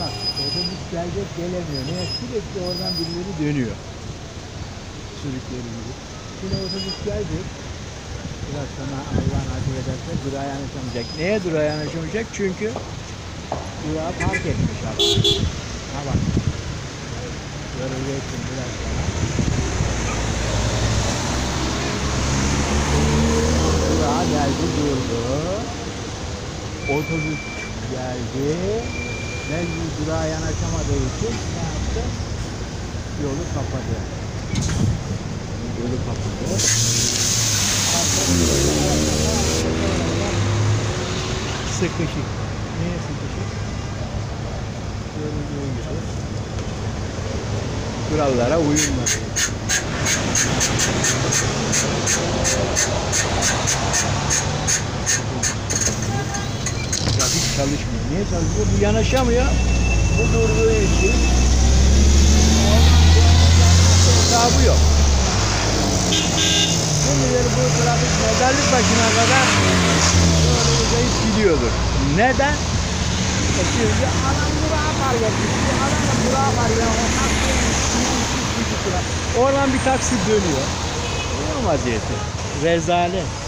bak otobüs gelecek gelemiyor. Niye? Sürekli oradan birileri dönüyor. Sürükleri gibi. Şimdi otobüs gelecek. Biraz sonra Allah nasip ederse durağa yanaşamayacak. Neye durağa yanaşamayacak? Çünkü durağa park etmiş adam. Ha bak. Göreceksin biraz sonra. Durağa geldi durdu. Otobüs geldi. Mecbur durağa yanaşamadığı için ne yaptı? Yolu kapadı. Yolu kapadı. Sıkışık. Niye sıkışık? Görüldüğü gibi. Kurallara uyulmadı. Trafik çalışmıyor. Niye çalışmıyor? Bu yanaşamıyor. Bu durduğu için hesabı yok. Kimileri bu trafik mezarlık başına kadar böyle uzayıp gidiyordur. Neden? Şimdi adam durağa park etmiş. Adam da durağa var ya. Oradan bir taksi dönüyor. Ne vaziyeti? Rezalet.